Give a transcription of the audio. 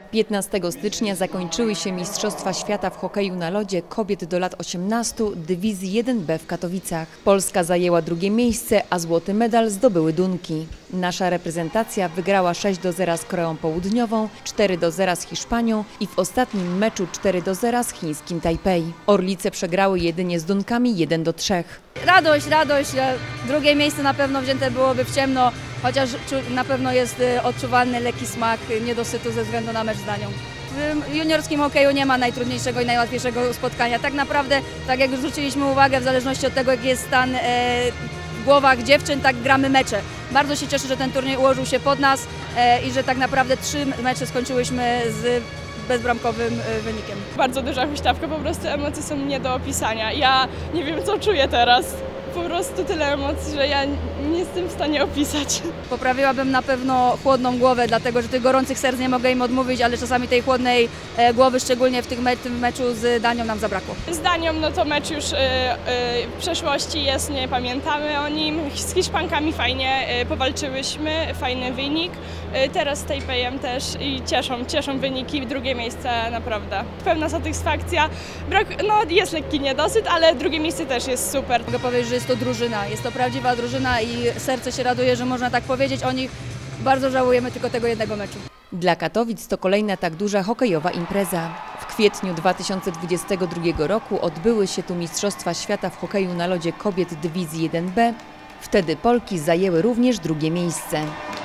15 stycznia zakończyły się Mistrzostwa Świata w hokeju na lodzie kobiet do lat 18 dywizji 1B w Katowicach. Polska zajęła drugie miejsce, a złoty medal zdobyły Dunki. Nasza reprezentacja wygrała 6-0 z Koreą Południową, 4-0 z Hiszpanią i w ostatnim meczu 4-0 z chińskim Tajpej. Orlice przegrały jedynie z Dunkami 1-3. Radość. Drugie miejsce na pewno wzięte byłoby w ciemno, chociaż na pewno jest odczuwalny lekki smak niedosytu ze względu na mecz z Danią. W juniorskim hokeju nie ma najtrudniejszego i najłatwiejszego spotkania. Tak naprawdę, tak jak zwróciliśmy uwagę, w zależności od tego, jaki jest stan w głowach dziewczyn, tak gramy mecze. Bardzo się cieszę, że ten turniej ułożył się pod nas i że tak naprawdę 3 mecze skończyłyśmy z bezbramkowym wynikiem. Bardzo duża huśtawka, po prostu emocje są nie do opisania. Ja nie wiem, co czuję teraz. Po prostu tyle emocji, że ja nie jestem w stanie opisać. Poprawiłabym na pewno chłodną głowę, dlatego że tych gorących serc nie mogę im odmówić, ale czasami tej chłodnej głowy, szczególnie w tym meczu z Danią, nam zabrakło. Z Danią no to mecz już w przeszłości jest, nie pamiętamy o nim. Z Hiszpankami fajnie powalczyłyśmy, fajny wynik. Teraz z Tajpejem też i cieszą wyniki, drugie miejsce naprawdę. Pełna satysfakcja. Jest lekki niedosyt, ale drugie miejsce też jest super. Mogę powiedzieć, że jest to drużyna, jest to prawdziwa drużyna i serce się raduje, że można tak powiedzieć o nich. Bardzo żałujemy tylko tego jednego meczu. Dla Katowic to kolejna tak duża hokejowa impreza. W kwietniu 2022 roku odbyły się tu Mistrzostwa Świata w hokeju na lodzie kobiet dywizji 1B. Wtedy Polki zajęły również drugie miejsce.